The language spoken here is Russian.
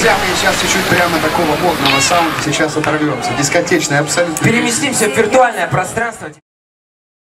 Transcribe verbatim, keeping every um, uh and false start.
Друзья, мы сейчас чуть-чуть прямо такого модного саунда сейчас оторвемся. Дискотечный абсолютно. Переместимся в виртуальное пространство.